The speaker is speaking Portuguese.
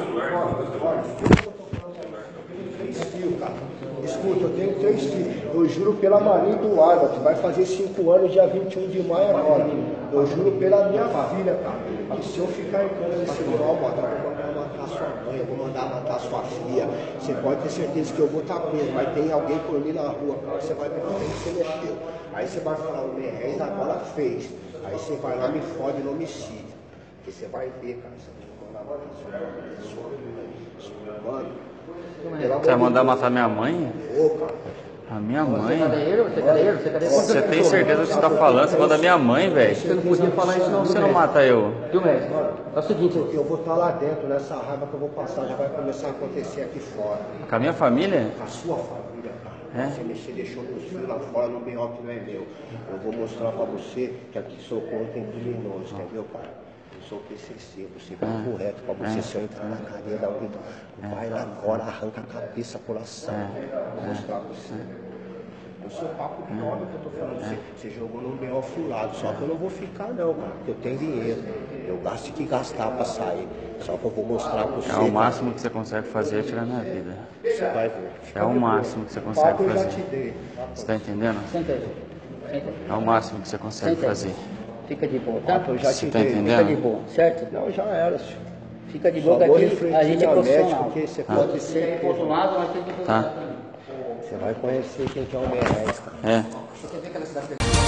Escuta, eu tenho 3 filhos. Eu juro pela Maria do Água, que vai fazer 5 anos, dia 21 de maio agora. Eu juro pela minha filha, cara. Que se eu ficar em cana nesse lugar, eu vou mandar matar sua mãe, eu vou mandar matar sua filha. Você pode ter certeza que eu vou estar preso. Vai ter alguém por mim na rua, cara. Você vai ver como que você mexeu. Aí você vai falar, o Merrez agora fez. Aí você vai lá, me fode no homicídio. Porque você vai ver, cara. Você vai mandar matar sua mãe. Mano. Você vai mandar matar minha mãe? A minha mãe? Você tem certeza do que você está falando? Você manda minha mãe, velho. Você não podia falar isso não. Você não mata eu? Viu, mestre? É o seguinte, eu vou estar lá dentro, nessa raiva que eu vou passar, já vai começar a acontecer aqui fora. Com a minha família? Com a sua família, cara. Você mexer, deixou meus filhos lá fora no B.O. que não é meu. Eu vou mostrar pra você que aqui Socorro tem criminoso, entendeu, pai? Eu sou o PCC, você vai correto pra você, se eu entrar na cadeia da vida, vai lá agora, arranca a cabeça por ação. Vou mostrar pra você. Eu sou papo de nome que eu tô falando pra você. Você jogou num B.O. furado, só que eu não vou ficar não, cara, porque eu tenho dinheiro. Eu gasto que gastar pra sair. Só que eu vou mostrar pra você. É o máximo que você consegue fazer é tirar minha vida. Você vai ver. É o máximo que você consegue fazer. Você tá entendendo? senta aí. É o máximo que você consegue fazer. Fica de boa, tá? Eu já te Você tá dei. Fica de entendendo? boa, certo? Não, já era, senhor. Fica de Só boa que vou aqui refletir a gente é na profissional. médica, porque você pode ser... Do outro lado, nós temos que... Tá? Você vai conhecer quem que é o Merrez, cara. É. Você quer ver aquela cidade...